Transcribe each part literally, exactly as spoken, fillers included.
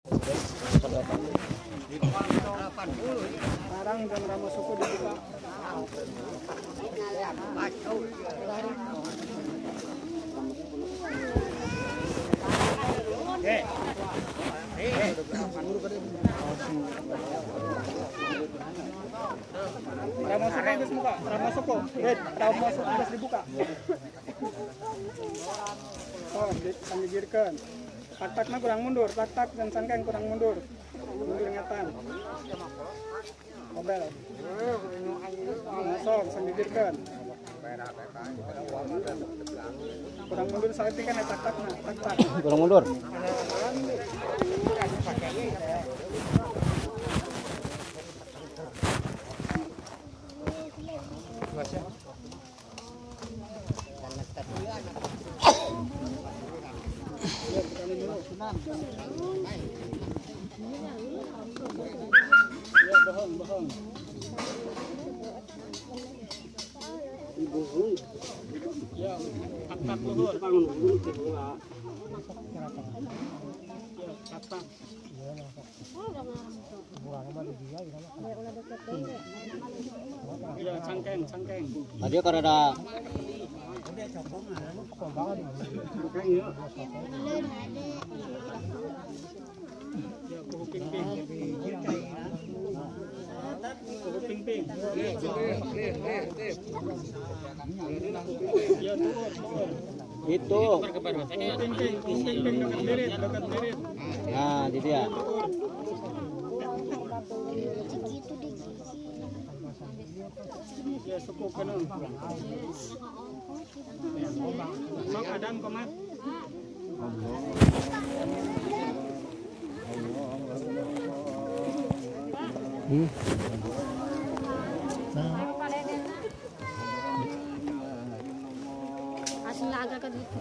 Sekarang jam Ramasuku dibuka. Oke. Ramasuku habis buka. Ramasuku. Wait, Ramasuku habis dibuka. Oh, digirkan. Tak-taknya kurang mundur, tak-tak dan sangkeng kurang mundur. Mundur ingatan. Obel. Masuk, sanggigirkan. Kurang mundur sakit kan ya tak-taknya, tak-tak. Kurang mundur. Ya, bohong, bohong. Ya, tak-tak luhur. Ya, tak-tak. Ya, cangkeng, cangkeng. Tadi kan ada ya, kuhu ping-ping. Kuhu ping-ping. Ya, turun, turun. itu. Ping-ping, ping-ping dekat lirit, dekat lirit. Nah, di dia. Ya, suku kenung. Mang Adam komat. Hmm. Asing laga ka dito.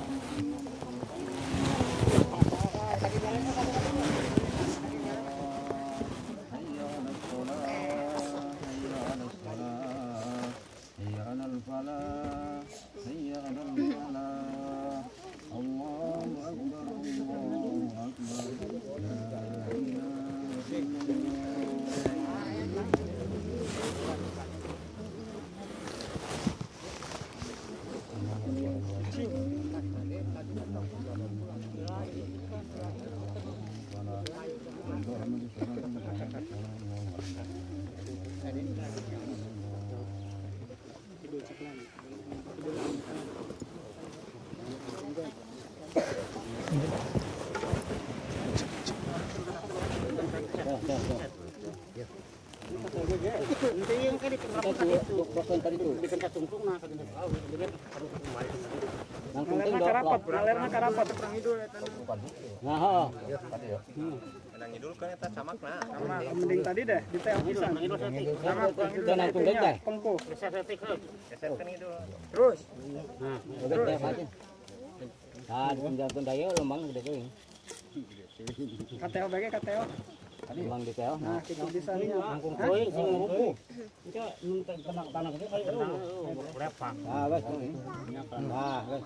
Alerna karapat, alerna karapat perang itu. Nah, oh. Menang idul kan eta samakna. Sama mending tadi deh, di teh pisan. Sama perang itu Jangan tunduk deh. pengku. Geserkeun idul. Terus. Nah, udah deh macam. Nah, tinggal tundaya lembang gede keuing. K T O bage K T O. Lembang di teh. Nah, kita bisa nya. Langkung koin sing ngurupu. Itu kena tanah gede kali itu. Berapa? Ah, wes. Nah, wes.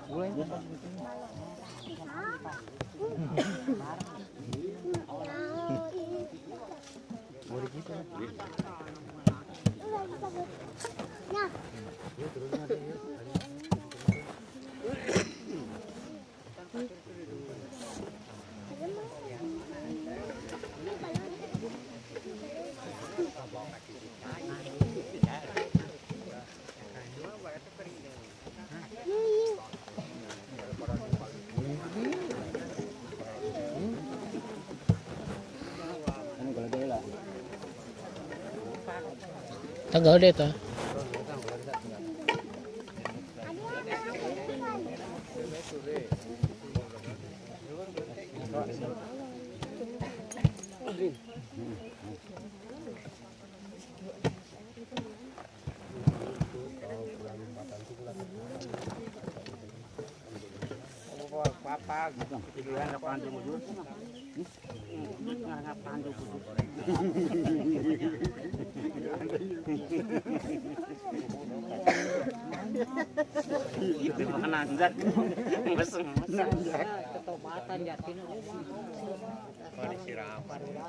Tanggal deh ta. Apa? Tujuan lapangan jujur. ngapain tuh? Itu nanjak. Mesem-mesem. Ketobatan jatin. Oh, disiram.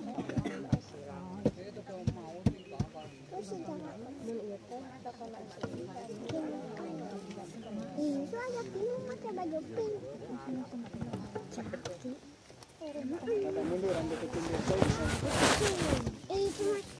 Itu aja pilih pakai baju pink. Ada mundur, ambil ke pinggir. Itu